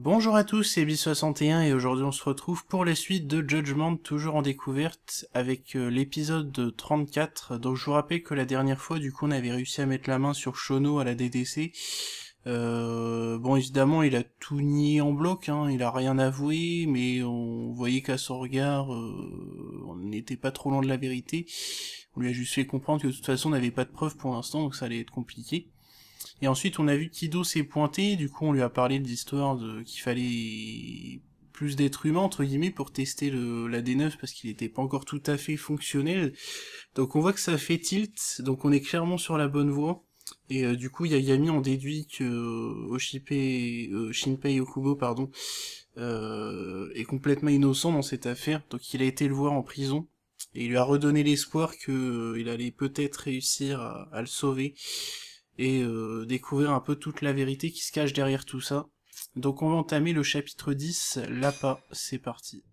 Bonjour à tous, c'est Bis61 et aujourd'hui on se retrouve pour les suites de Judgment, toujours en découverte, avec l'épisode 34. Donc je vous rappelle que la dernière fois, du coup, on avait réussi à mettre la main sur Shono à la DDC. Bon, évidemment, il a tout nié en bloc, hein, il a rien avoué, mais on voyait qu'à son regard, on n'était pas trop loin de la vérité. On lui a juste fait comprendre que de toute façon, on n'avait pas de preuves pour l'instant, donc ça allait être compliqué. Et ensuite, on a vu Kido s'est pointé, du coup, on lui a parlé de l'histoire de qu'il fallait plus d'êtres humains, entre guillemets, pour tester la D9, parce qu'il était pas encore tout à fait fonctionnel. Donc on voit que ça fait tilt, donc on est clairement sur la bonne voie. Et du coup, Yagami en déduit que Shinpei Okubo, pardon, est complètement innocent dans cette affaire, donc il a été le voir en prison, et il lui a redonné l'espoir que il allait peut-être réussir à le sauver, et découvrir un peu toute la vérité qui se cache derrière tout ça. Donc on va entamer le chapitre 10, l'appât, c'est parti.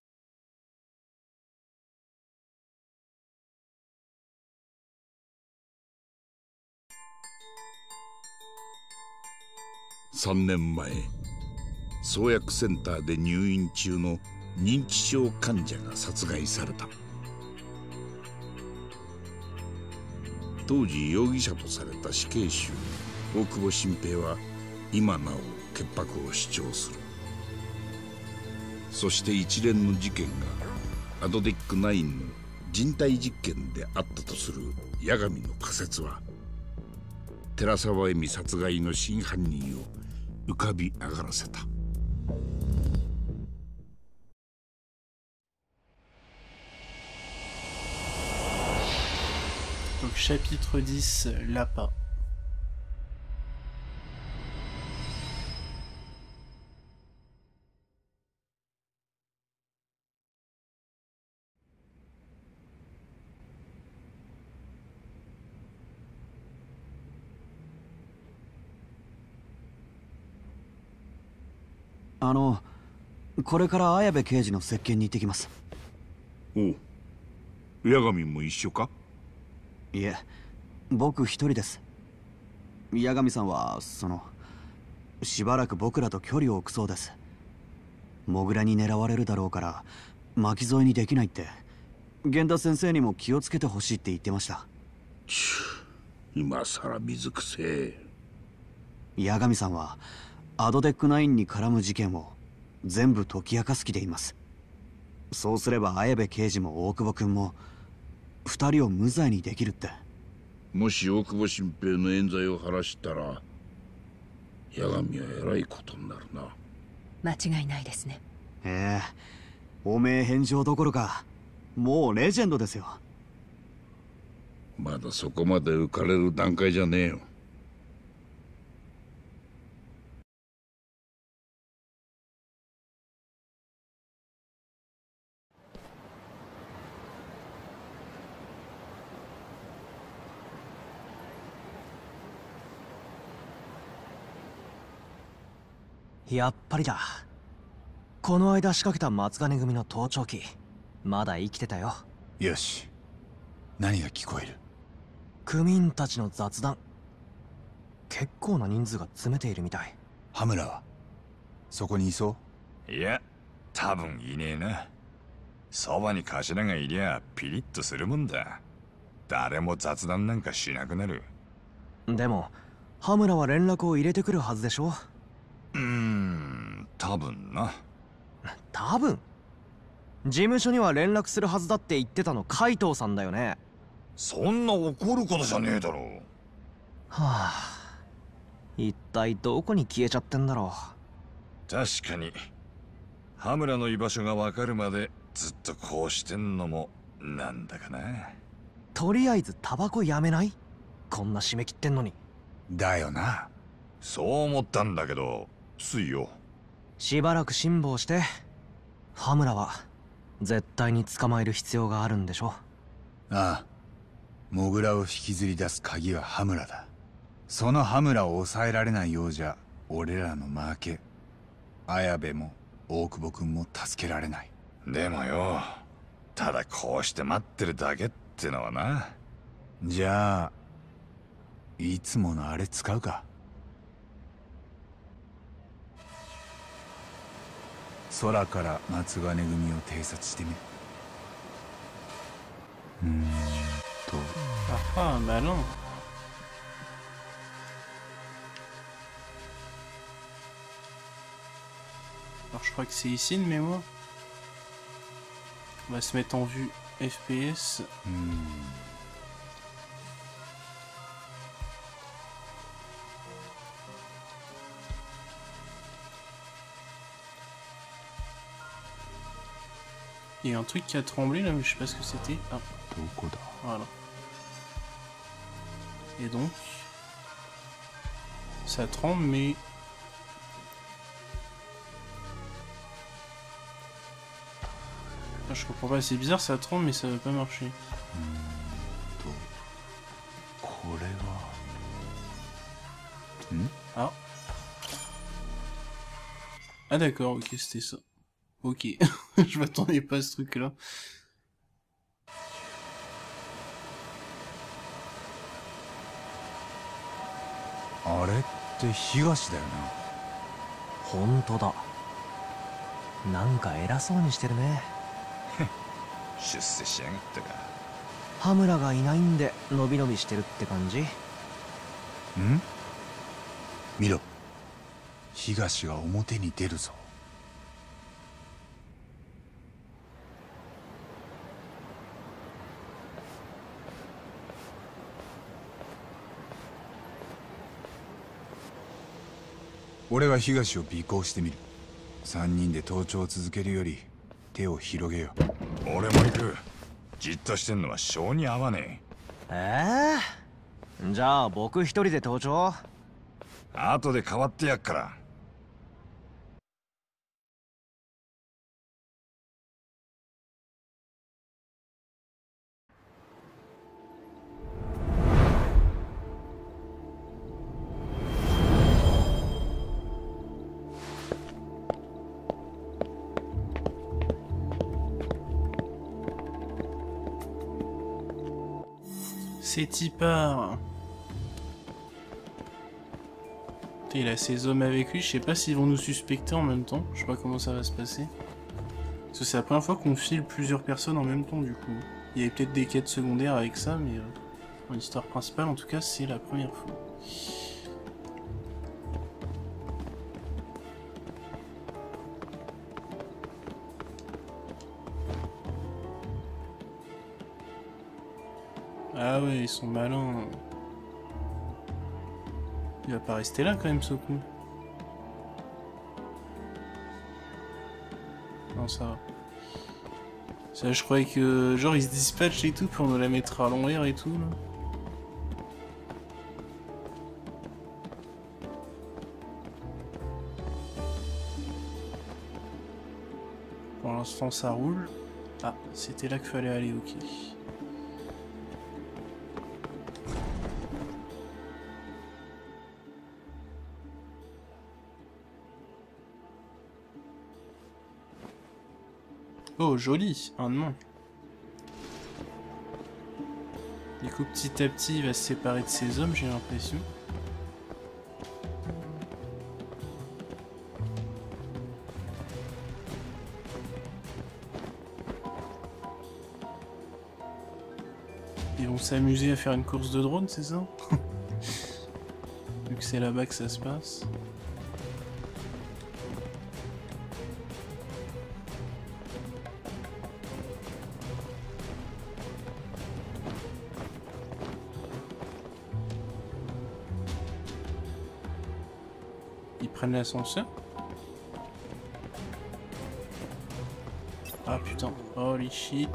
3年前、創薬センターで入院中の認知症患者が殺害された。当時容疑者とされた死刑囚大久保新平は今なお潔白を主張する。そして一連の事件がアドデック9の人体実験であったとする八神の仮説は寺沢恵美殺害の真犯人を浮かび上がらせた。 Donc chapitre 10, l'appât. « これから綾部刑事の接見に行ってきます。 おう、八神も一緒か？ いえ、僕一人です。八神さんはしばらく僕らと距離を置くそうです。モグラに狙われるだろうから巻き添えにできないって、源田先生にも気をつけてほしいって言ってました。 今さら水くせえ。 八神さんはアドデック9に絡む事件を全部解き明かす気でいます。そうすれば綾部刑事も大久保君も2人を無罪にできるって。 もし大久保新平の冤罪を晴らしたら八神はえらいことになるな。 間違いないですね。 ええ、汚名返上どころかもうレジェンドですよ。 まだそこまで浮かれる段階じゃねえよ。 やっぱりだ。この間仕掛けた松金組の盗聴器、まだ生きてたよ。 よし、何が聞こえる？ 組員たちの雑談。結構な人数が詰めているみたい。 羽村はそこにいそう？ いや、多分いねえな。そばに頭がいりゃピリッとするもんだ。誰も雑談なんかしなくなる。 でも羽村は連絡を入れてくるはずでしょ。 多分な。 多分。事務所には連絡するはずだって言ってたの海藤さんだよね。 そんな怒ることじゃねえだろう。 はあ、一体どこに消えちゃってんだろう。確かに羽村の居場所が分かるまでずっとこうしてんのもなんだかな。 とりあえずタバコやめない？こんな締め切ってんのに。 だよな。 そう思ったんだけど水よ。 しばらく辛抱して。羽村は絶対に捕まえる必要があるんでしょ。 ああ、モグラを引きずり出す鍵は羽村だ。その羽村を抑えられないようじゃ俺らの負け。綾部も大久保君も助けられない。 でもよ、ただこうして待ってるだけってのはな。 じゃあいつものあれ使うか。 空から松金組を偵察してみる。 Ah, malin. Alors je crois que c'est ici de mémoire. On va se mettre en vue FPS. Il y a un truc qui a tremblé là, mais je sais pas ce que c'était. Ah, voilà. Et donc, ça tremble, mais... Ah, je comprends pas, c'est bizarre, ça tremble, mais ça va pas marcher. Ah. Ah d'accord, ok, c'était ça. Ok, je m'attendais pas à ce truc-là. あれって東だよな。 本当だ。なんか偉そうにしてるね。 出世しやがったか。 羽村がいないんでのびのびしてるって感じ？ 見ろ、東が表に出るぞ。俺は東を尾行してみる。3人で盗聴を続けるより手を広げよう。 俺も行く。じっとしてんのは性に合わねえ。じゃあ僕一人で盗聴？ 後で代わってやっから。 C'est Tipar. Il a ses hommes avec lui, je sais pas s'ils vont nous suspecter en même temps, je sais pas comment ça va se passer. Parce que c'est la première fois qu'on file plusieurs personnes en même temps du coup. Il y avait peut-être des quêtes secondaires avec ça, mais en histoire principale en tout cas c'est la première fois. Ah ouais, ils sont malins. Il va pas rester là quand même, ce coup. Non, ça va. Ça, je croyais que... Genre, ils se dispatchent et tout pour nous la mettre à l'envers et tout, là. Pour l'instant, ça roule. Ah, c'était là qu'il fallait aller, ok. Oh, joli, un de moins. Du coup, petit à petit, il va se séparer de ses hommes, j'ai l'impression. Ils vont s'amuser à faire une course de drone, c'est ça? Vu que c'est là-bas que ça se passe. Ils prennent l'ascenseur. Ah putain, holy shit.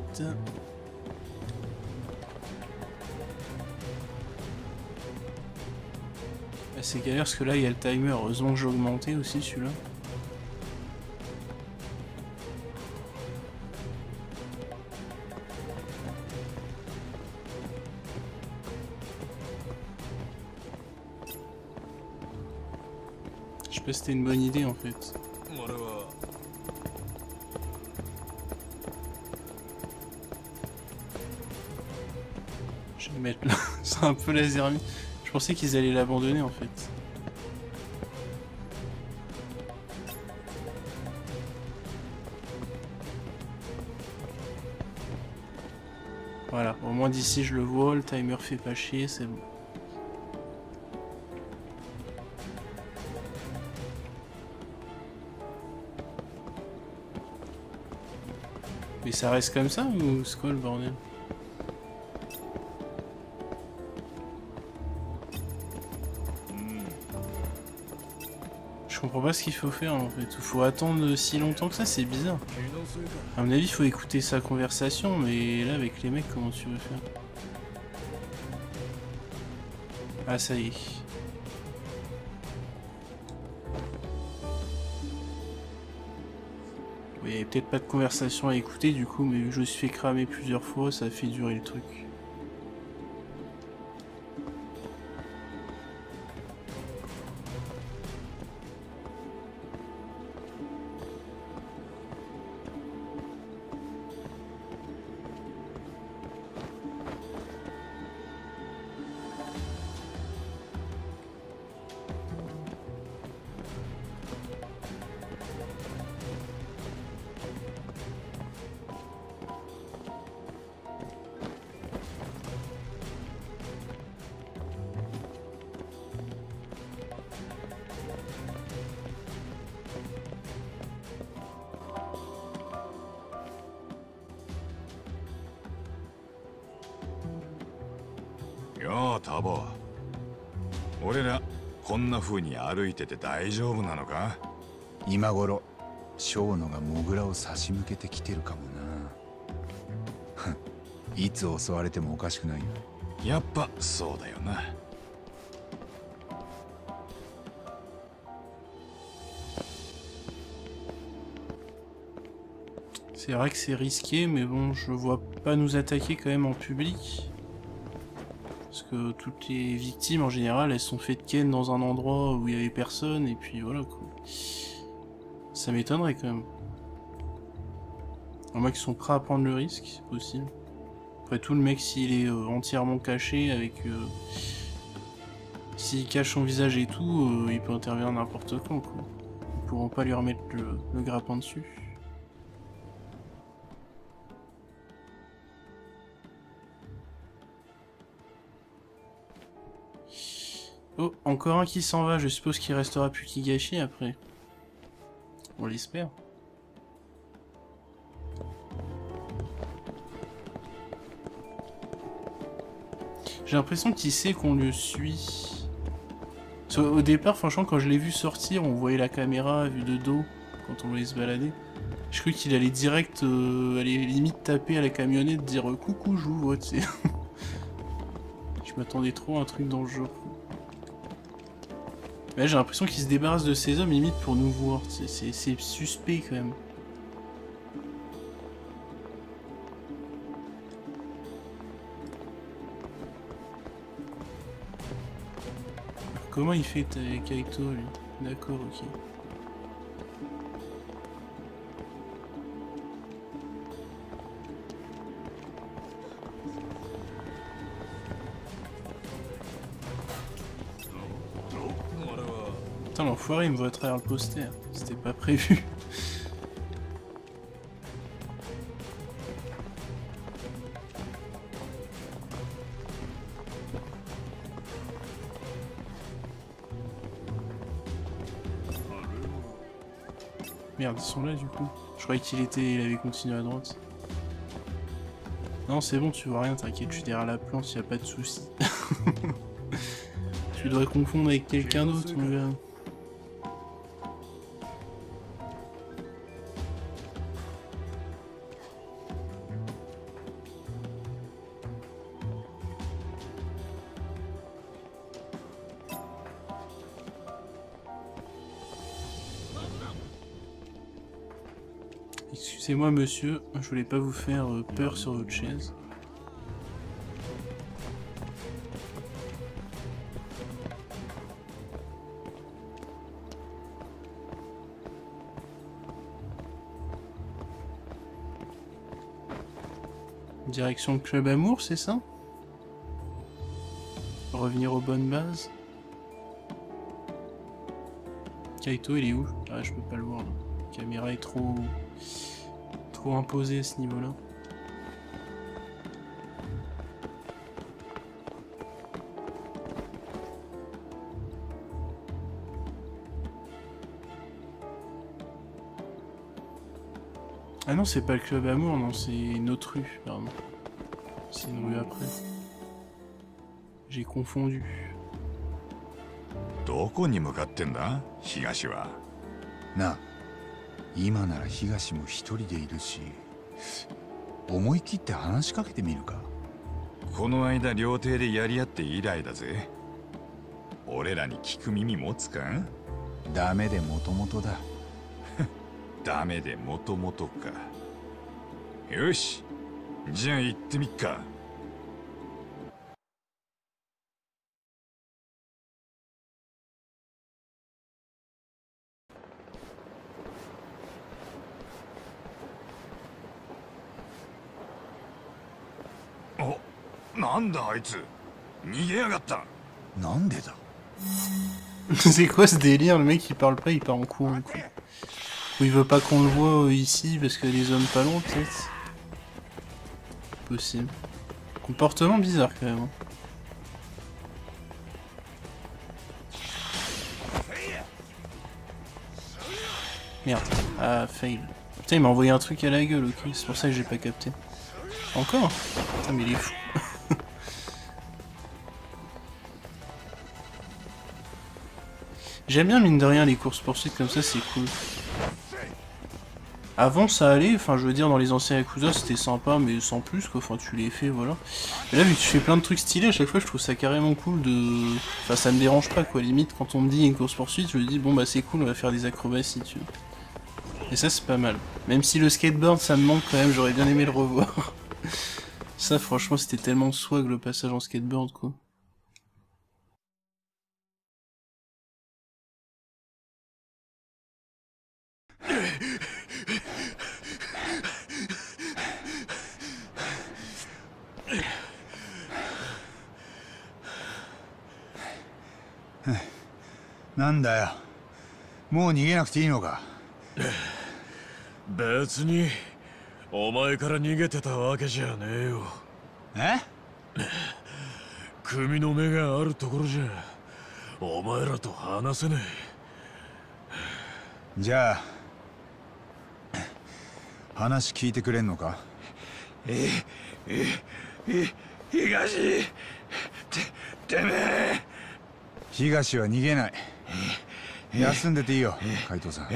C'est galère parce que là il y a le timer, heureusement que j'ai augmenté aussi celui-là. Je sais pas si c'était une bonne idée en fait. Je vais me mettre là, c'est un peu laser. Je pensais qu'ils allaient l'abandonner en fait. Voilà, au moins d'ici je le vois, le timer fait pas chier, c'est bon. Mais ça reste comme ça ou c'est quoi le bordel? Je comprends pas ce qu'il faut faire en fait. Il faut attendre si longtemps que ça, c'est bizarre. À mon avis, il faut écouter sa conversation, mais là avec les mecs, comment tu veux faire? Ah, ça y est. Oui, il n'y avait peut-être pas de conversation à écouter du coup, mais vu que je me suis fait cramer plusieurs fois, ça a fait durer le truc. ようタボ、俺らこんな風に歩いてて大丈夫なのか？ 今頃小野がモグラを差し向けてきてるかもな。いつ襲われてもおかしくないよ。 やっぱそうだよな。 C'est vrai que c'est risqué, mais bon, je vois pas nous attaquer quand même en public. Parce que toutes les victimes, en général, elles sont faites ken dans un endroit où il y avait personne, et puis voilà quoi. Ça m'étonnerait quand même. À moins qu'ils sont prêts à prendre le risque, c'est possible. Après tout, le mec, s'il est entièrement caché, avec... s'il cache son visage et tout, il peut intervenir n'importe quand quoi. Ils pourront pas lui remettre le grappin dessus. Oh, encore un qui s'en va, je suppose qu'il restera plus qu'Higashi après. On l'espère. J'ai l'impression qu'il sait qu'on le suit. Au départ, franchement, quand je l'ai vu sortir, on voyait la caméra vue de dos quand on voulait se balader. Je croyais qu'il allait direct, aller limite taper à la camionnette, dire coucou, j'ouvre, tu sais. Je m'attendais trop à un truc dans le genre. Là, j'ai l'impression qu'il se débarrasse de ces hommes limite pour nous voir. C'est suspect quand même. Alors, comment il fait avec Kaito lui? D'accord, ok. Putain, l'enfoiré, il me voit à travers le poster. C'était pas prévu. Merde, ils sont là du coup. Je croyais il avait continué à droite. Non, c'est bon, tu vois rien, t'inquiète, je suis derrière la planche, y a pas de soucis. Tu devrais confondre avec quelqu'un d'autre, mon gars. Excusez-moi monsieur, je voulais pas vous faire peur sur votre chaise. Direction le club amour, c'est ça? Revenir aux bonnes bases. Kaito, il est où? Ah, je peux pas le voir là. La caméra est trop imposée à ce niveau-là. Ah non, c'est pas le club Amour, non, c'est une autre rue, pardon. C'est une rue après. J'ai confondu. どこに向かってんだ東は。 なあ、今なら東も一人でいるし、思い切って話しかけてみるか。 この間料亭でやり合って以来だぜ。俺らに聞く耳持つか？ ダメでもともとだ。 ダメでもともとか。よし、じゃあ行ってみっか。お、なんだあいつ。逃げやがった。 なんでだ。 C'est quoi ce délire? Le mec il parle pas, il part en courant quoi. Ou il veut pas qu'on le voit ici parce qu'il y a des hommes pas loin peut-être. Possible. Comportement bizarre quand même. Merde. Ah, fail. Putain, il m'a envoyé un truc à la gueule, ok. C'est pour ça que j'ai pas capté. Encore? Putain, mais il est fou. J'aime bien, mine de rien, les courses-poursuites comme ça, c'est cool. Avant, ça allait, enfin, je veux dire, dans les anciens Yakuza, c'était sympa, mais sans plus, quoi. Enfin, tu les fais, voilà. Et là, vu que tu fais plein de trucs stylés, à chaque fois, je trouve ça carrément cool de... Enfin, ça me dérange pas, quoi. Limite, quand on me dit une course-poursuite, je me dis, bon, bah, c'est cool, on va faire des acrobaties, tu vois. Et ça, c'est pas mal. Même si le skateboard, ça me manque quand même, j'aurais bien aimé le revoir. Ça, franchement, c'était tellement swag, le passage en skateboard, quoi. なんだよ、もう逃げなくていいのか。 別にお前から逃げてたわけじゃねえよ。 え？ 組の目があるところじゃお前らと話せねえ。じゃあ話聞いてくれんのか。 東、てめえ。 東は逃げない。休んでていいよ、海藤さん。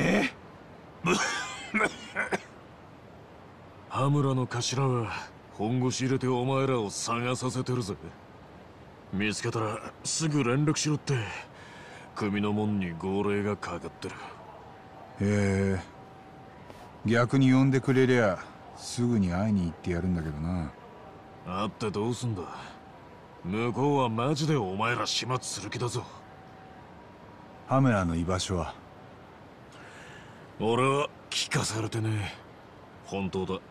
羽村の頭は本腰入れてお前らを探させてるぜ。見つけたらすぐ連絡しろって組の門に号令がかかってる。 へえ、逆に呼んでくれりゃすぐに会いに行ってやるんだけどな。 会ってどうすんだ。向こうはマジでお前ら始末する気だぞ。 羽村の居場所は？ 俺は聞かされてねえ。本当だ。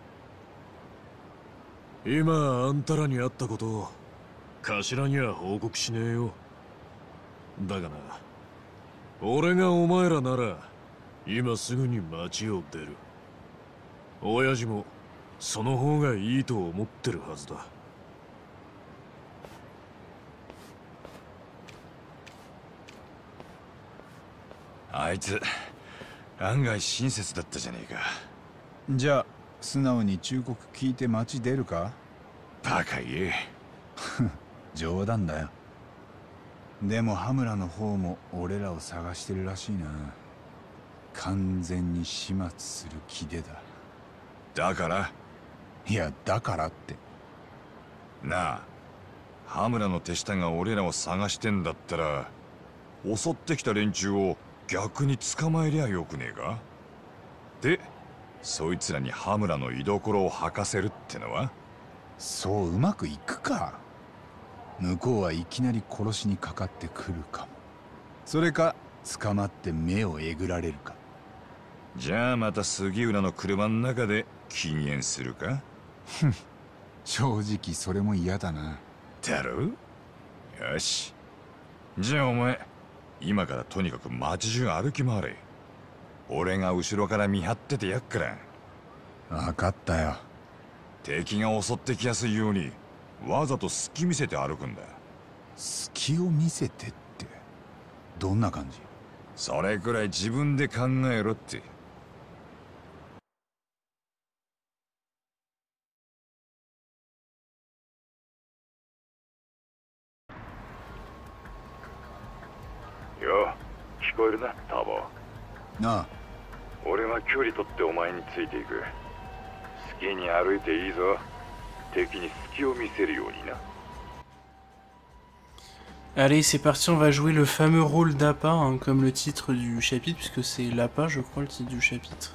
今あんたらに会ったことを頭には報告しねえよ。だがな、俺がお前らなら今すぐに町を出る。親父もその方がいいと思ってるはずだ。 あいつ案外親切だったじゃねえか。 じゃあ素直に忠告聞いて町出るか。 バカ言え。 冗談だよ。でも羽村の方も俺らを探してるらしいな。完全に始末する気でだ。 だから？ いや、だからってなあ、羽村の手下が俺らを探してんだったら襲ってきた連中を逆に捕まえりゃよくねえか。で、そいつらに羽村の居所を吐かせるってのは？ そううまくいくか。向こうはいきなり殺しにかかってくるかも。それか捕まって目をえぐられるか。 じゃあまた杉浦の車の中で禁煙するか。 正直それも嫌だな。 だろ？よし、じゃあお前今からとにかく街中歩き回れ。俺が後ろから見張っててやっから。 分かったよ。 敵が襲ってきやすいようにわざと隙見せて歩くんだ。 隙を見せてってどんな感じ？ それくらい自分で考えろって。 よ、聞こえるな、ターボ。 なあ。 俺は距離取ってお前についていく。好きに歩いていいぞ。敵に隙を見せるようにな。 Allez, c'est parti, on va jouer le fameux rôle d'appât, hein, comme le titre du chapitre, puisque c'est l'appât, je crois, le titre du chapitre.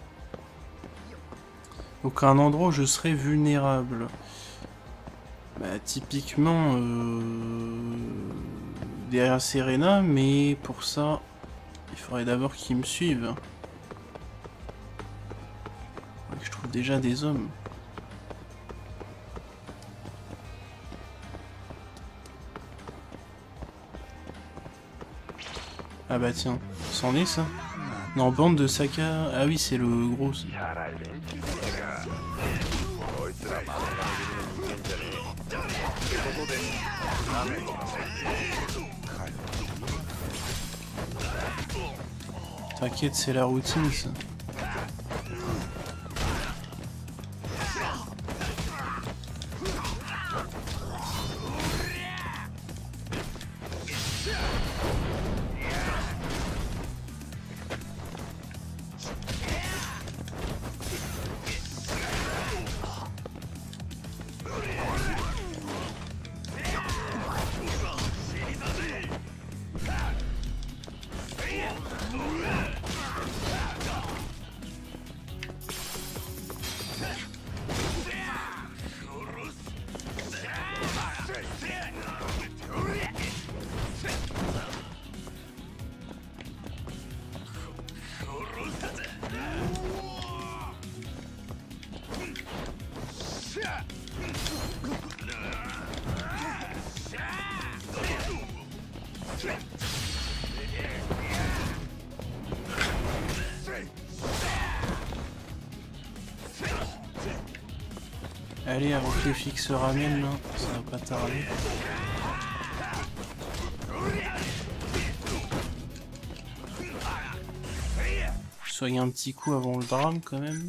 Donc un endroit où je serais vulnérable. Bah, typiquement derrière Serena, mais pour ça, il faudrait d'abord qu'ils me suivent. Je trouve déjà des hommes. Ah bah tiens, c'en est ça? Non, bande de Saka... Ah oui, c'est le gros... T'inquiète, c'est la routine ça. Allez, avant que les flics se ramènent là, ça va pas tarder. Soigne un petit coup avant le drame quand même.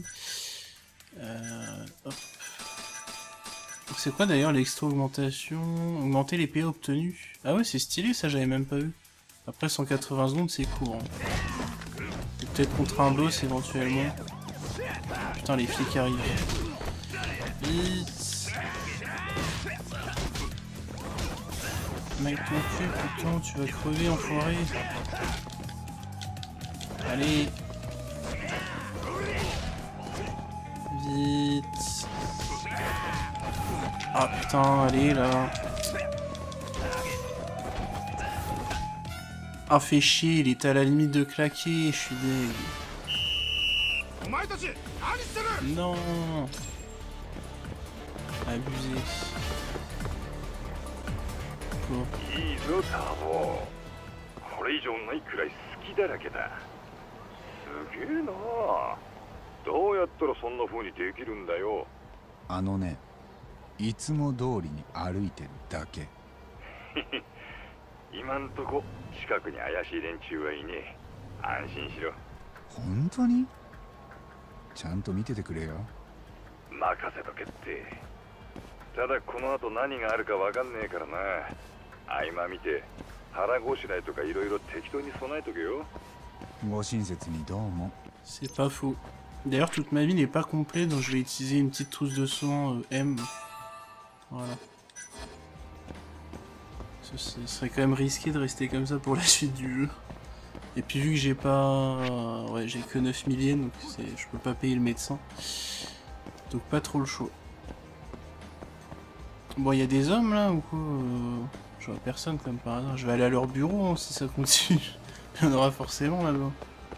C'est quoi d'ailleurs l'extra augmentation? Augmenter les PA obtenus. Ah ouais, c'est stylé, ça j'avais même pas vu. Après 180 secondes c'est court. Hein. Peut-être contre un boss éventuellement. Putain, les flics arrivent. Vite. Mec ton cul, putain, tu vas crever enfoiré. Allez. Vite. Ah putain, allez là. Ah fait chier, il était à la limite de claquer, je suis deg. Non. Abusé. Bon. いいぞターボ。これ以上ないくらい好きだらけだ。すげえな。どうやったらそんな風にできるんだよ。 あのね、いつも通りに歩いてるだけ。 今んとこ近くに怪しい連中はいねえ。安心しろ。 本当に？ちゃんと見ててくれよ。 任せとけって。ただこの後何があるかわかんねえからな。合間見て腹ごしらえとかいろいろ適当に備えとけよ。 ご親切にどうも。 C'est pas faux. D'ailleurs, toute ma vie n'est pas complète, donc je vais utiliser une petite trousse de soins M. Voilà. Ce serait quand même risqué de rester comme ça pour la suite du jeu. Et puis vu que j'ai pas... Ouais, j'ai que 9000 yens, donc je peux pas payer le médecin. Donc pas trop le choix. Bon, il y a des hommes là ou quoi? Je vois personne comme par hasard. Je vais aller à leur bureau hein, si ça continue. Il y en aura forcément là-bas.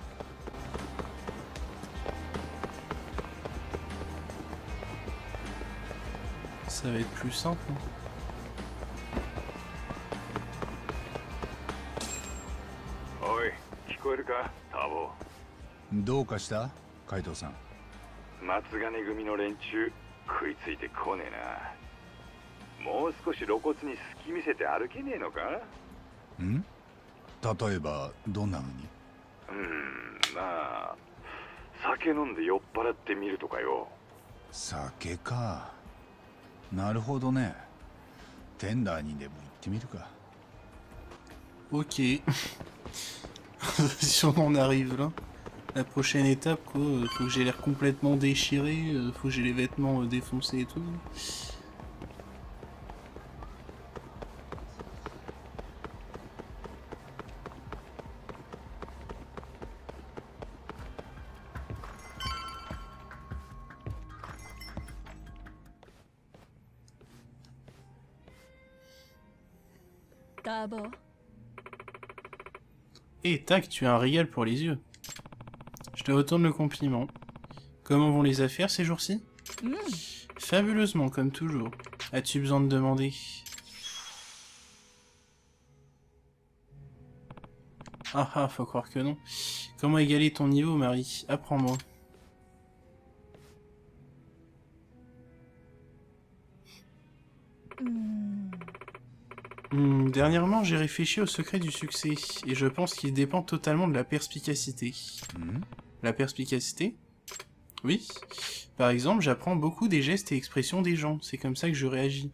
Ça va être plus simple. Hein. どうかした海藤さん。 松金組の連中食いついてこねえな。もう少し露骨に隙見せて歩けねえのか？ ん？例えばどんなのに？ まあ酒飲んで酔っ払ってみるとかよ。 酒か。なるほどね。テンダーにでも行ってみるか。 Ok. Si on en arrive là. La prochaine étape, quoi, faut que j'ai l'air complètement déchiré, faut que j'ai les vêtements défoncés et tout. Et tac, tu as un régal pour les yeux. Je te retourne le compliment. Comment vont les affaires ces jours-ci? Fabuleusement, comme toujours. As-tu besoin de demander? Ah ah, faut croire que non. Comment égaler ton niveau, Marie? Apprends-moi. Dernièrement, j'ai réfléchi au secret du succès, et je pense qu'il dépend totalement de la perspicacité. La perspicacité? Oui. Par exemple, j'apprends beaucoup des gestes et expressions des gens, c'est comme ça que je réagis.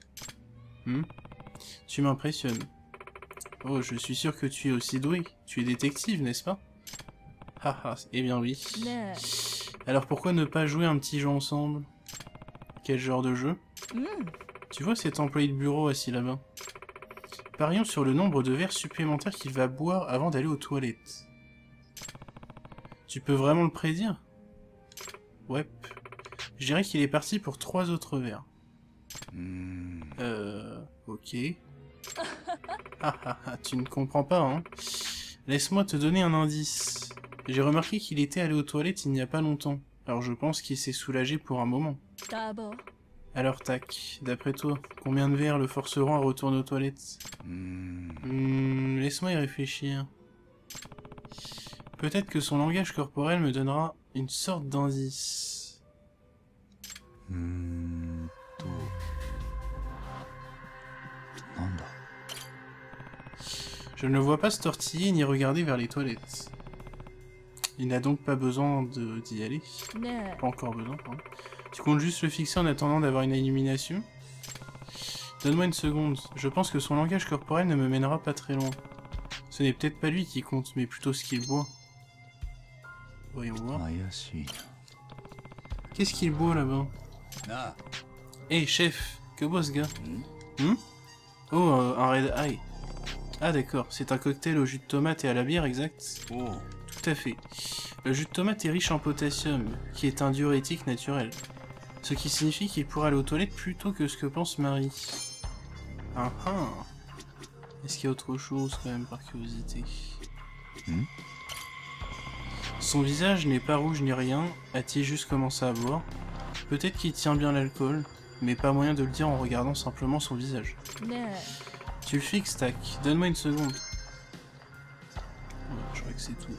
Tu m'impressionnes. Oh, je suis sûr que tu es aussi doué. Tu es détective, n'est-ce pas? Haha, eh bien oui. Alors pourquoi ne pas jouer un petit jeu ensemble? Quel genre de jeu? Tu vois cet employé de bureau assis là-bas? Parions sur le nombre de verres supplémentaires qu'il va boire avant d'aller aux toilettes. Tu peux vraiment le prédire? Ouais. Je dirais qu'il est parti pour 3 autres verres. Ok. Tu ne comprends pas, hein? Laisse-moi te donner un indice. J'ai remarqué qu'il était allé aux toilettes il n'y a pas longtemps. Alors je pense qu'il s'est soulagé pour un moment. Alors tac, d'après toi, combien de verres le forceront à retourner aux toilettes? Laisse-moi y réfléchir. Peut-être que son langage corporel me donnera une sorte d'indice. Je ne le vois pas se tortiller ni regarder vers les toilettes. Il n'a donc pas besoin d'y aller. Pas encore besoin, pardon. Tu comptes juste le fixer en attendant d'avoir une illumination? Donne-moi une seconde. Je pense que son langage corporel ne me mènera pas très loin. Ce n'est peut-être pas lui qui compte, mais plutôt ce qu'il boit. Voyons voir. Qu'est-ce qu'il boit là-bas? Hey, chef, que boit ce gars? Oh, un Red Eye. Ah d'accord, c'est un cocktail au jus de tomate et à la bière, exact? Tout à fait. Le jus de tomate est riche en potassium, qui est un diurétique naturel. Ce qui signifie qu'il pourra aller aux toilettes plus tôt que ce que pense Marie. Est-ce qu'il y a autre chose quand même par curiosité? Son visage n'est pas rouge ni rien, a-t-il juste commencé à boire? Peut-être qu'il tient bien l'alcool, mais pas moyen de le dire en regardant simplement son visage. Tu le fixes, tac. Donne-moi une seconde. Je crois que c'est tout.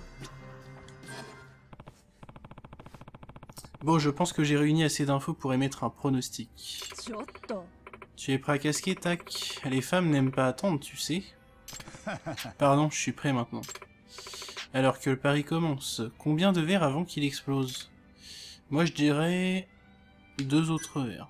Bon, je pense que j'ai réuni assez d'infos pour émettre un pronostic. Tu es prêt à casquer, tac? Les femmes n'aiment pas attendre, tu sais. Pardon, je suis prêt maintenant. Alors que le pari commence, combien de verres avant qu'il explose? Moi je dirais 2 autres verres.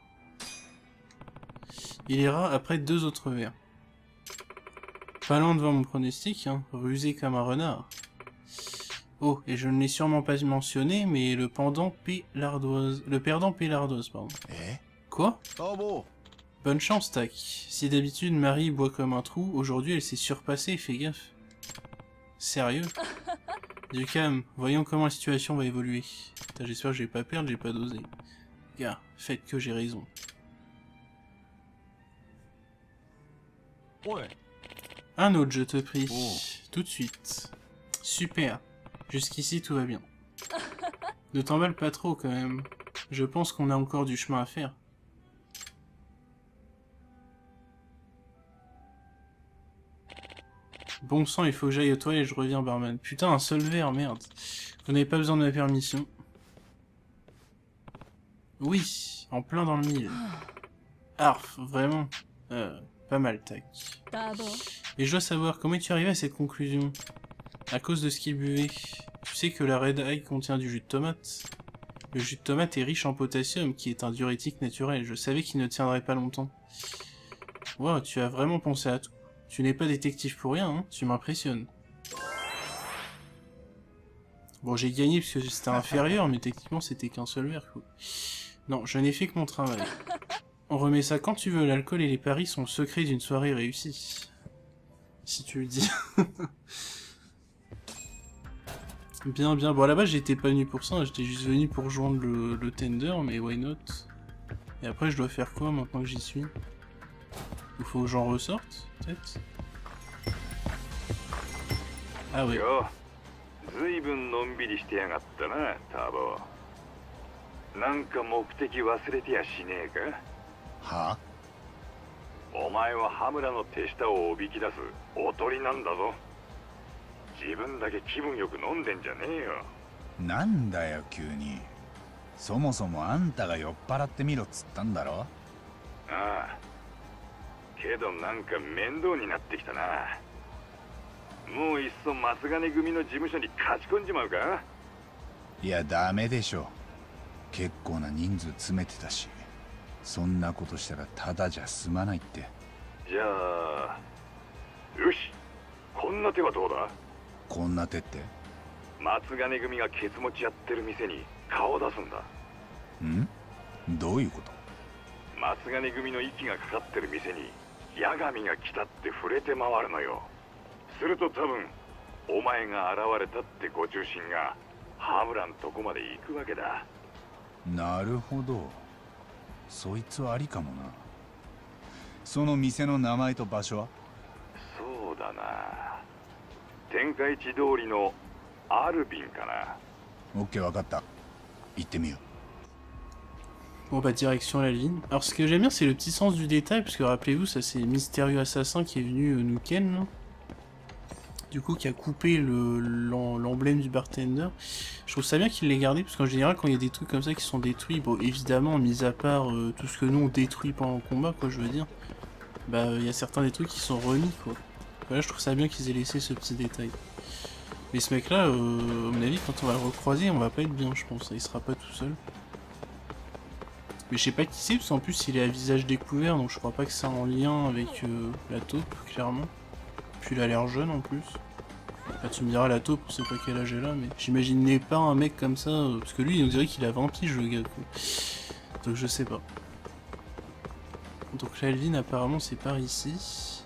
Il ira après 2 autres verres. Pas loin devant mon pronostic, hein, rusé comme un renard. Oh, et je ne l'ai sûrement pas mentionné, mais le perdant paie l'ardoise, pardon. Quoi? Bonne chance, tac. Si d'habitude Marie boit comme un trou, aujourd'hui elle s'est surpassée, fais gaffe. Sérieux? Du calme, voyons comment la situation va évoluer. J'espère que je vais pas perdre, j'ai pas dosé. Gars, faites que j'ai raison. Un autre, je te prie. Tout de suite. Super. Jusqu'ici, tout va bien. Ne t'emballe pas trop, quand même. Je pense qu'on a encore du chemin à faire. Bon sang, il faut que j'aille aux toilettes et je reviens, barman. Putain, un seul verre, merde. Vous n'avez pas besoin de ma permission. Oui, en plein dans le mille. Arf, vraiment. Pas mal, tac. Et je dois savoir, comment es-tu arrivé à cette conclusion? À cause de ce qu'il buvait. Tu sais que la Red Eye contient du jus de tomate. Le jus de tomate est riche en potassium, qui est un diurétique naturel. Je savais qu'il ne tiendrait pas longtemps. Wow, tu as vraiment pensé à tout. Tu n'es pas détective pour rien, hein? Tu m'impressionnes. Bon, j'ai gagné parce que c'était inférieur, mais techniquement c'était qu'un seul verre, quoi. Non, je n'ai fait que mon travail. On remet ça quand tu veux, l'alcool et les paris sont le secret d'une soirée réussie. Si tu le dis. Bien, bien. Bon, à la base, j'étais pas venu pour ça, j'étais juste venu pour joindre le tender, mais why not? Et après, je dois faire quoi maintenant que j'y suis? Il faut que j'en ressorte, peut-être? Ah ouais. ずいぶんのんびりしてやがったな、ターボ。なんか目的忘れてやしねえか？ は？ お前は羽村の手下をおびき出すおとりなんだぞ。自分だけ気分よく飲んでんじゃねえよ。 なんだよ急に。そもそもあんたが酔っ払ってみろっつったんだろ。 ああ。けどなんか面倒になってきたな。もういっそ松金組の事務所に勝ち込んじまうか？ いやダメでしょ。結構な人数詰めてたし、そんなことしたらただじゃ済まないって。 じゃあよし、こんな手はどうだ？ こんな手って？ 松金組がケツ持ちやってる店に顔を出すんだ。 ん？どういうこと？ 松金組の息がかかってる店に八神が来たって触れて回るのよ。すると多分お前が現れたってご中心が羽村んとこまで行くわけだ。 なるほど、そいつはありかもな。その店の名前と場所は？ そうだな、天下一通りのアルビンかな。 オッケー、分かった。行ってみよう。 Bon bah direction la ligne. Alors ce que j'aime bien c'est le petit sens du détail, parce que rappelez-vous ça c'est le mystérieux assassin qui est venu nous ken là. Du coup qui a coupé l'emblème du bartender. Je trouve ça bien qu'il l'ait gardé, parce qu'en général quand il y a des trucs comme ça qui sont détruits, bon évidemment mis à part tout ce que nous on détruit pendant le combat quoi je veux dire, bah il y a certains des trucs qui sont remis quoi. Voilà, je trouve ça bien qu'ils aient laissé ce petit détail. Mais ce mec là, à mon avis quand on va le recroiser on va pas être bien je pense, il sera pas tout seul. Mais je sais pas qui c'est, parce qu'en plus il est à visage découvert, donc je crois pas que c'est en lien avec la taupe, clairement. Puis il a l'air jeune en plus. Enfin, tu me diras la taupe, on sait pas quel âge elle a, mais j'imaginais pas un mec comme ça, parce que lui on dirait qu'il a 20 piges le gars quoi. Donc je sais pas. Donc l'Alvin apparemment c'est par ici.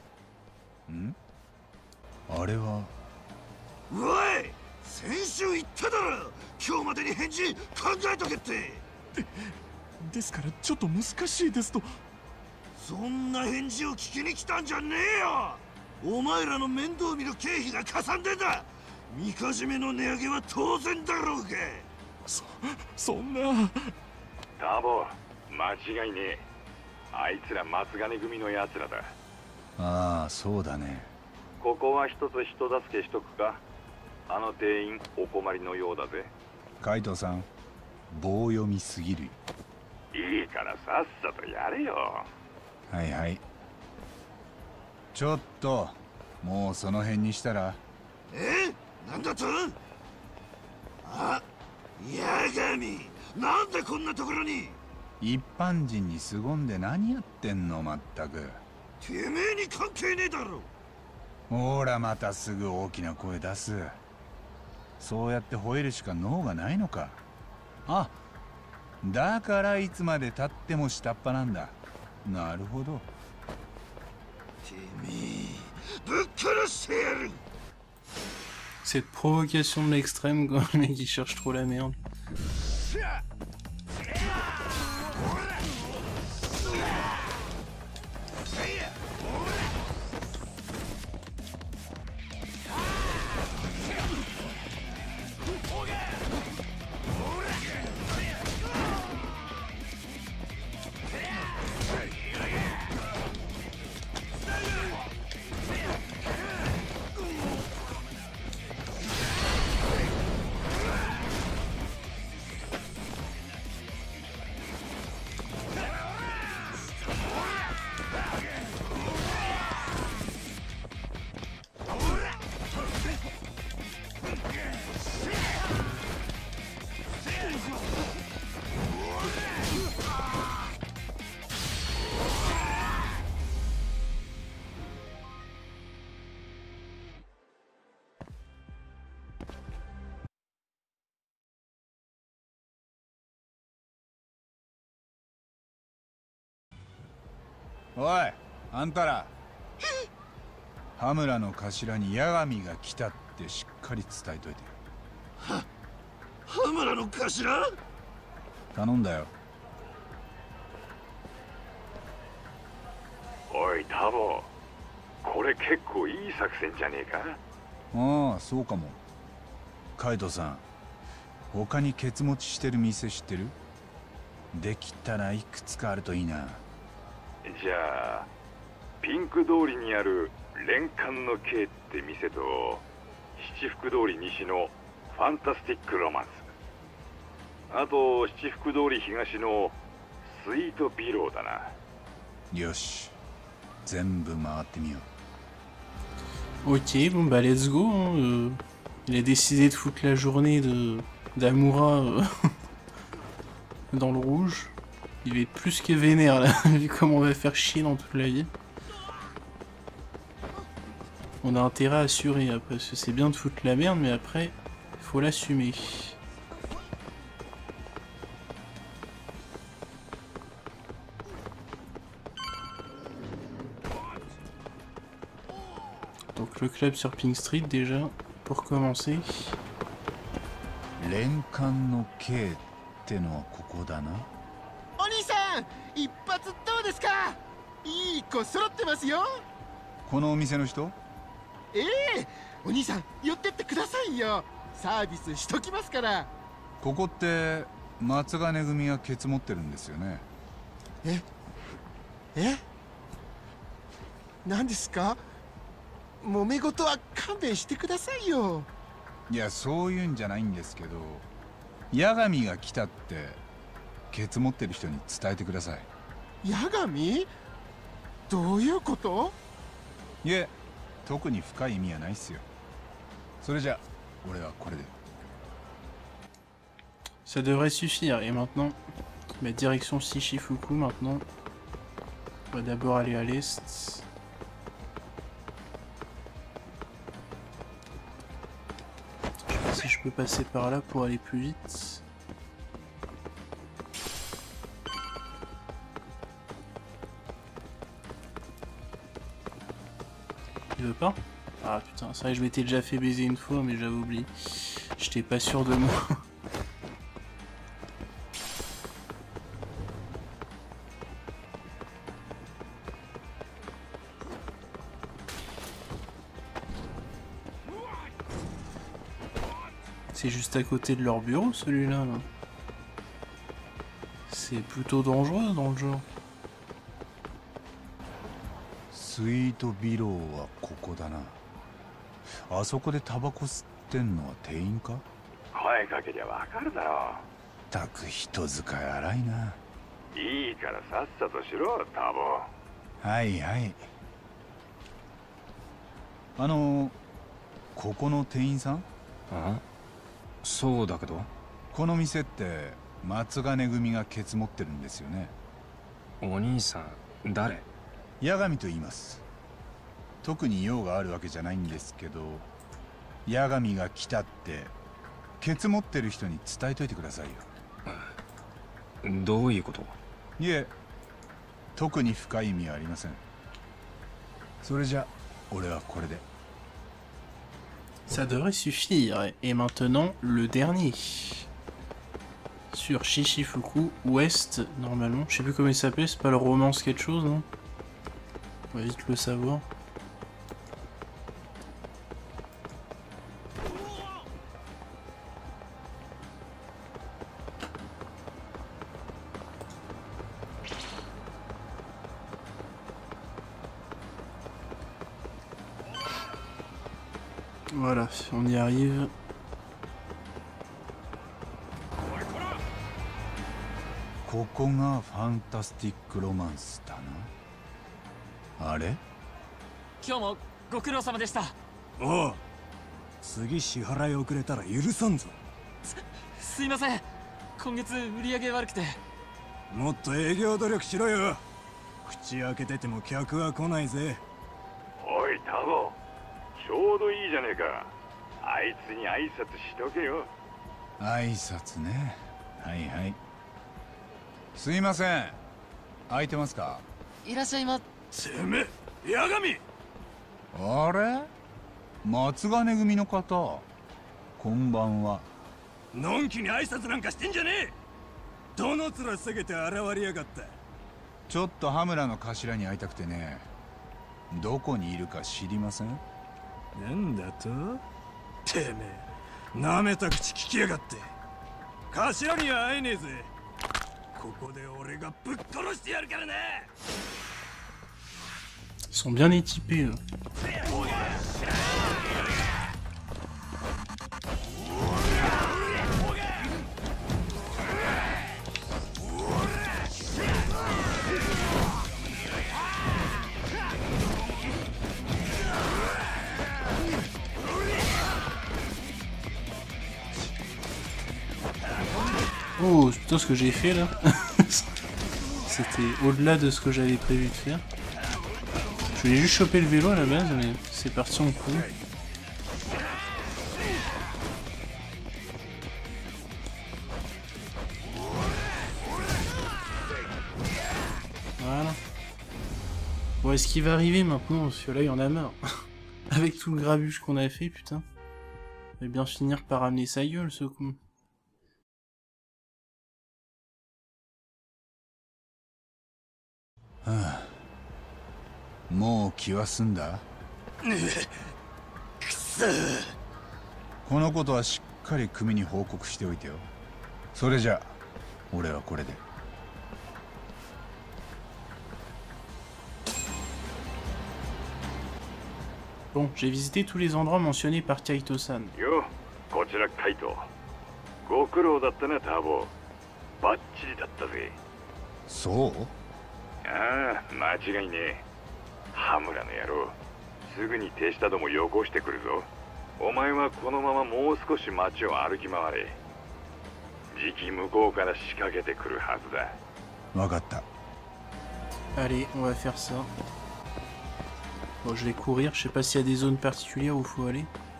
あれは。 おい、先週言っただろ、今日までに返事考えとけって。 ですからちょっと難しいですと。 そんな返事を聞きに来たんじゃねえよ。お前らの面倒見る経費がかさんでんだ。みかじめの値上げは当然だろうが。 そんな。 ターボ、間違いねえ。あいつら松金組のやつらだ。 ああそうだね。 ここは一つ人助けしとくか。あの店員お困りのようだぜ。 カイトさん、棒読みすぎるよ。 いいからさっさとやれよ。 はいはい。ちょっともうその辺にしたら。 なんだと？あ、八神、なんでこんなところに？ 一般人に凄んで何やってんのまったく。 てめえに関係ねえだろ。 ほらまたすぐ大きな声出す。そうやって吠えるしか脳がないのか。あ、だからいつまで経っても下っ端なんだ。なるほど。 てめえ、ぶっ殺してやる。 Cette provocation de l'extrême quand le mec il cherche trop la merde. おい、あんたら羽村の頭に八神が来たってしっかり伝えといて。 羽村の頭？ 頼んだよ。 おいタボ、これ結構いい作戦じゃねえか。 ああ、そうかも。カイトさん、他にケツ持ちしてる店知ってる？できたらいくつかあるといいな。 じゃあピンク通りにある連環のKって店と七福通り西のファンタスティックロマンス、あと七福通り東のスイートビローだな。 よし、全部回ってみよう。Ok, bon bah let's go. Hein. Il a décidé de foutre la journée d'Amura dans le rouge. Il va être plus que vénère là, vu comment on va faire chier dans toute la ville. On a intérêt à assurer, parce que c'est bien de foutre la merde, mais après, il faut l'assumer. Donc le club sur Pink Street déjà, pour commencer. Renkan no Kってのはここだな。 お兄さん、一発どうですか？いい子揃ってますよ。 このお店の人？ お兄さん寄ってってくださいよ。サービスしときますから。 ここって松金組がケツ持ってるんですよね。 何ですか？揉め事は勘弁してくださいよ。 いや、そういうんじゃないんですけど、八神が来たってケツ持ってる人に伝えてください。 八神？どういうこと？ いえ、特に深い意味はないっすよ。それじゃ俺はこれで。 Ça devrait suffire. Et maintenant, bah, direction Shichifuku maintenant. On va d'abord aller à l'est. Je sais pas si je peux passer par là pour aller plus vite. Il veut pas? Ah putain, c'est vrai que je m'étais déjà fait baiser une fois, mais j'avais oublié. J'étais pas sûr de moi. C'est juste à côté de leur bureau, celui-là. Là. C'est plutôt dangereux dans le genre. スイートビローはここだな。あそこでタバコ吸ってんのは店員か？ 声かけりゃわかるだろう。 たく人使い荒いな。 いいからさっさとしろ、タボ。 はいはい。ここの店員さん？ あ？そうだけど。 この店って松金組がケツ持ってるんですよね。 お兄さん、誰？ 八神と言います。特に用があるわけじゃないんですけど、八神が来たってケツ持ってる人に伝えといてくださいよ。 どういうこと？ いえ、特に深い意味はありません。それじゃ俺はこれで。 Ça devrait suffire. Et maintenant, le dernier. Sur Shichifuku, ouest, normalement. Je sais plus comment il s'appelle, c'est pas le romance quelque chose, non? On va vite le savoir. Voilà, on y arrive. Koko ga Fantastic Romance da na. Are? 今日もご苦労様でした。 おう、次支払い遅れたら許さんぞ。 すいません。今月売り上げ悪くて。 もっと営業努力しろよ。口開けてても客は来ないぜ。 おいタボ、ちょうどいいじゃねえか。あいつに挨拶しとけよ。 挨拶ね。はいはい。すいません。空いてますか？ いらっしゃいま。 てめえ、八神。 あれ、松金組の方、こんばんは。 のんきに挨拶なんかしてんじゃねえ。どの面下げて現れやがった。 ちょっと羽村の頭に会いたくてね。どこにいるか知りません？ なんだと？てめえ、なめた口聞きやがって。頭には会えねえぜ。ここで俺がぶっ殺してやるからな。 Ils sont bien équipés. Oh putain, ce que j'ai fait là. C'était au-delà de ce que j'avais prévu de faire. Je voulais juste choper le vélo à la base, mais c'est parti en couille. Voilà. Bon, est-ce qu'il va arriver maintenant? Parce que là, il y en a marre. Avec tout le grabuge qu'on a fait, putain. Il va bien finir par amener sa gueule, ce con. Ah. もう気は済んだ？ くそ。 このことはしっかり組に報告しておいてよ。それじゃ俺はこれで。 Bon, j'ai visité tous les endroits mentionnés par Kaito-san. Yo, こちらカイト。ご苦労だったな、ターボ。バッチリだったぜ。 そう？ ああ、間違いねえ。羽村の野郎、すぐに手下どもよこしてくるぞ。お前はこのままもう少し街を歩き回れ。じき向こうから仕掛けてくるはずだ。 わかった。 Allez, on va faire ça. Bon, je vais courir, je sais pas s'il y a des zones particulières où il faut aller.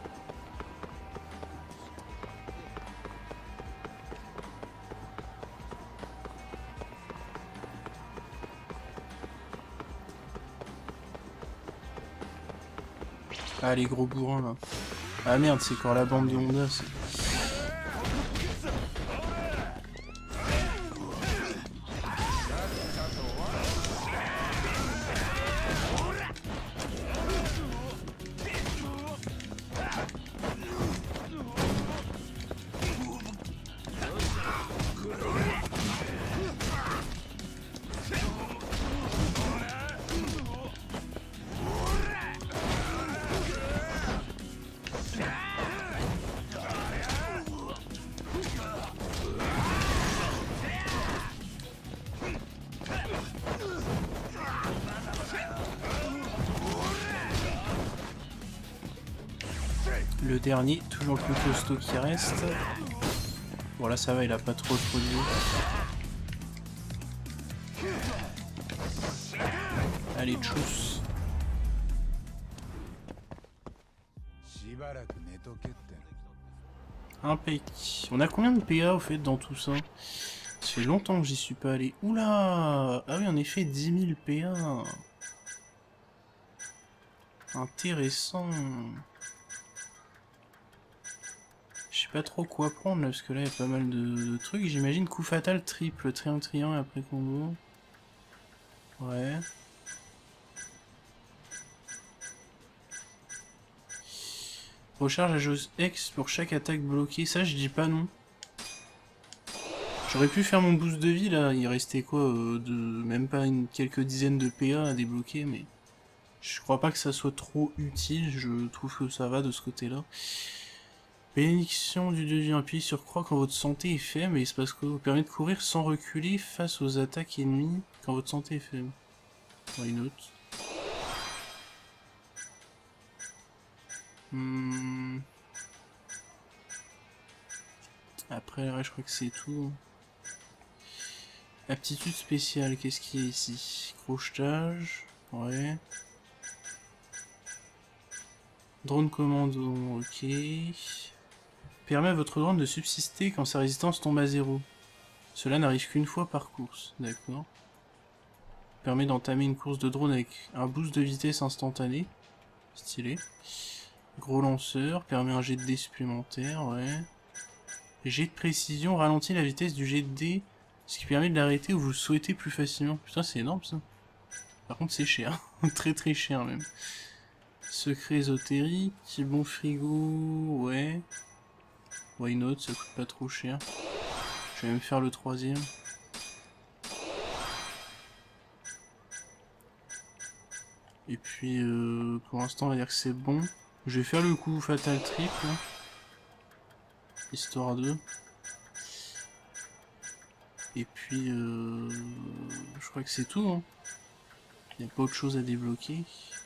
Ah, les gros bourrins là. Ah merde, c'est quand la bande de Honda, c'est... Le dernier, toujours le plus costaud qui reste. Bon là ça va, il a pas trop de vie. Allez, tchuss. Impec. On a combien de PA au fait dans tout ça? Ça fait longtemps que j'y suis pas allé. Oula! Ah oui, en effet, 10 000 PA. Intéressant. Je sais pas trop quoi prendre là, parce que là il y a pas mal de trucs. J'imagine coup fatal triple, triangle, triangle après combo. Ouais. Recharge la jauge X pour chaque attaque bloquée. Ça, je dis pas non. J'aurais pu faire mon boost de vie là. Il restait quoi même pas quelques dizaines de PA à débloquer, mais je crois pas que ça soit trop utile. Je trouve que ça va de ce côté-là. Bénédiction du dieu du impie surcroît quand votre santé est faible et il se passe quoi? Vous permet de courir sans reculer face aux attaques ennemies quand votre santé est faible. Why not? Après là, je crois que c'est tout. Aptitude spéciale, qu'est-ce qu'il y a ici? Crochetage, ouais. Drone commando, ok. Permet à votre drone de subsister quand sa résistance tombe à 0. Cela n'arrive qu'une fois par course, d'accord. permet d'entamer une course de drone avec un boost de vitesse instantané. Stylé. Gros lanceur, permet un jet de dés supplémentaire, ouais. Jet de précision ralentit la vitesse du jet de dés, ce qui permet de l'arrêter où vous le souhaitez plus facilement. Putain, c'est énorme ça. Par contre, c'est cher. Très très cher même. Secret ésotérique, bon frigo, ouais. Why not, ça coûte pas trop cher. Je vais même faire le 3e. Et puis, pour l'instant, on va dire que c'est bon. Je vais faire le coup Fatal Trip, là. Histoire 2. Et puis, je crois que c'est tout, hein. Il n'y a pas autre chose à débloquer.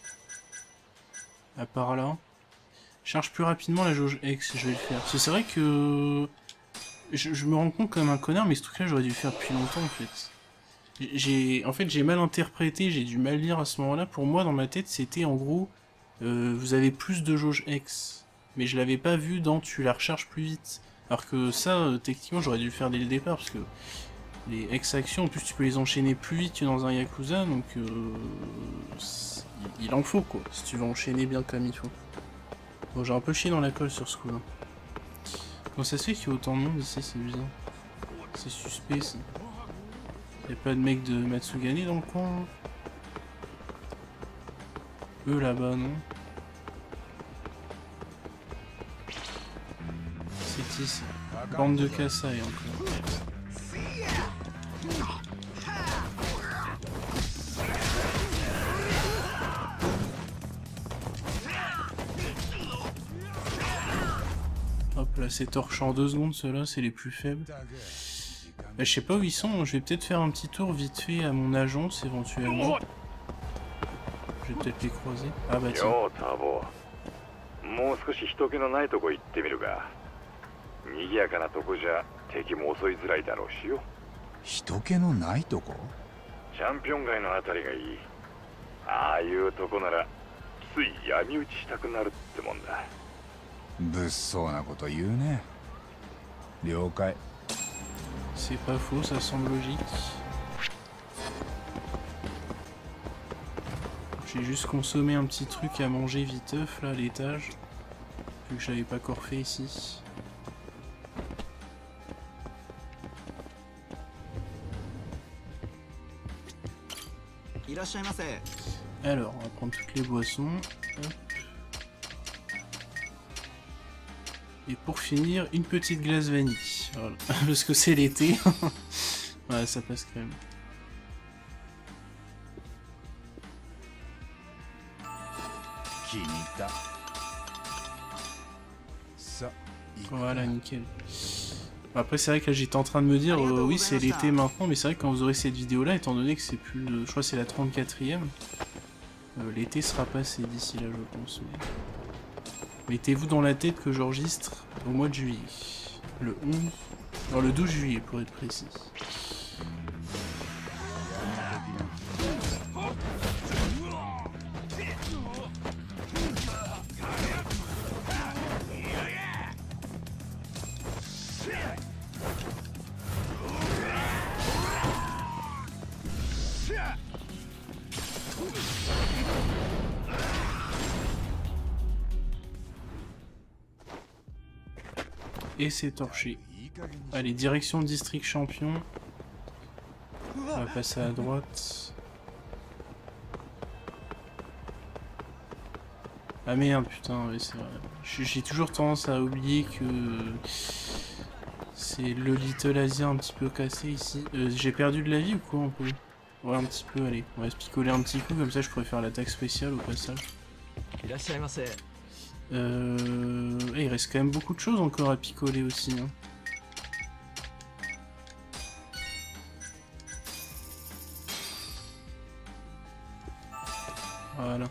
À part là. Charge plus rapidement la jauge X, je vais le faire. C'est vrai que... Je me rends compte comme un connard, mais ce truc-là, j'aurais dû le faire depuis longtemps, en fait. En fait, j'ai mal interprété, j'ai dû mal lire à ce moment-là. Pour moi, dans ma tête, c'était en gros, vous avez plus de jauge X. Mais je l'avais pas vu dans tu la recharges plus vite. Alors que ça, techniquement, j'aurais dû le faire dès le départ, parce que les X-actions, en plus, tu peux les enchaîner plus vite que dans un Yakuza, donc il en faut, quoi, si tu veux enchaîner bien comme il faut. Bon, j'ai un peu chié dans la colle sur ce coup-là. Comment ça se fait qu'il y a autant de monde ici, c'est bizarre. C'est suspect, ça. Y'a pas de mec de Matsugane dans le coin? Eux là-bas, non? C'est ici. Bande de Kasai encore. Hop là, c'est torché en 2 secondes, ceux-là, c'est les plus faibles. Bah, je sais pas où ils sont, je vais peut-être faire un petit tour vite fait à mon agence éventuellement. Je vais peut-être les croiser. Ah bah tiens. C'est pas faux, ça semble logique. J'ai juste consommé un petit truc à manger viteuf là à l'étage, vu que j'avais pas encore fait ici. Alors, on va prendre toutes les boissons. Hop. Et pour finir, une petite glace vanille. Voilà. Parce que c'est l'été. Ouais, ça passe quand même. Voilà, nickel. Après, c'est vrai que j'étais en train de me dire, oui, c'est l'été maintenant, mais c'est vrai que quand vous aurez cette vidéo-là, étant donné que c'est plus le... Je crois que c'est la 34e, l'été sera passé d'ici là, je pense. Mais... mettez-vous dans la tête que j'enregistre au mois de juillet. Le 11... non, le 12 juillet, pour être précis. Et c'est torché. Allez, direction district champion. On va passer à droite. Ah merde, putain, oui, c'est vrai. J'ai toujours tendance à oublier que c'est le Little Asia un petit peu cassé ici. J'ai perdu de la vie ou quoi un peu? Ouais, un petit peu, allez. On va se picoler un petit coup, comme ça je pourrais faire l'attaque spéciale au passage. Il reste quand même beaucoup de choses encore à picoler aussi. Hein. Voilà.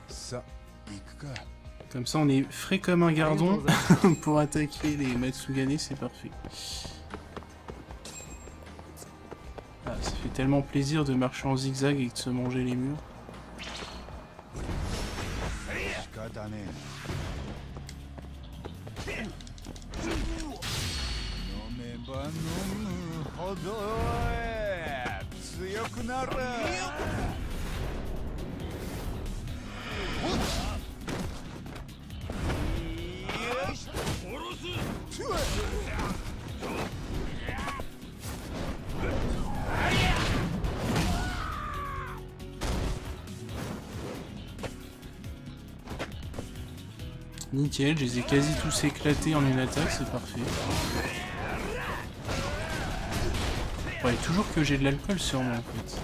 Comme ça on est frais comme un gardon pour attaquer les Matsugane, c'est parfait. Ah, ça fait tellement plaisir de marcher en zigzag et de se manger les murs. Nickel, je les ai quasi tous éclatés en une attaque, c'est parfait. Ouais, toujours que j'ai de l'alcool sur moi en fait.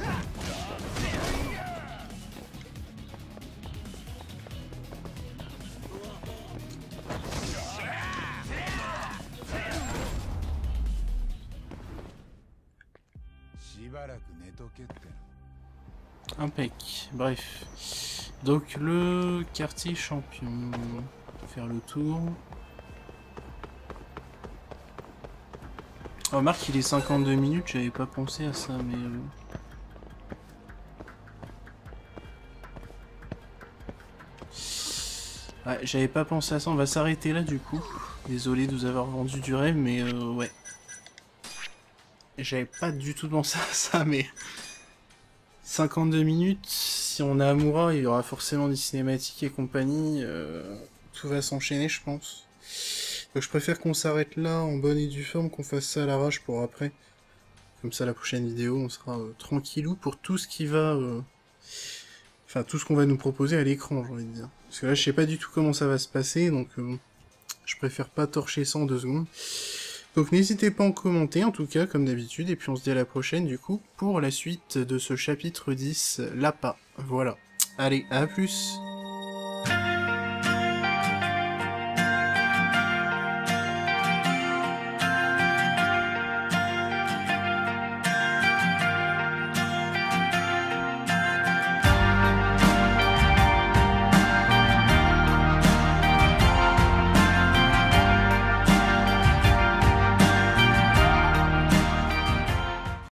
Impec. Bref. Donc le quartier champion. Faire le tour. Oh, remarque, il est 52 minutes, j'avais pas pensé à ça, mais... Ouais, j'avais pas pensé à ça, on va s'arrêter là du coup. Désolé de vous avoir vendu du rêve, mais ouais. J'avais pas du tout pensé à ça, mais... 52 minutes, si on a Amura, il y aura forcément des cinématiques et compagnie. Tout va s'enchaîner, je pense. Donc je préfère qu'on s'arrête là, en bonne et due forme, qu'on fasse ça à l'arrache pour après. Comme ça, la prochaine vidéo, on sera tranquillou pour tout ce qui va... Enfin, tout ce qu'on va nous proposer à l'écran, j'ai envie de dire. Parce que là, je sais pas du tout comment ça va se passer, donc je préfère pas torcher ça en 2 secondes. Donc n'hésitez pas à en commenter, en tout cas, comme d'habitude, et puis on se dit à la prochaine, du coup, pour la suite de ce chapitre 10, l'APA. Voilà. Allez, à plus!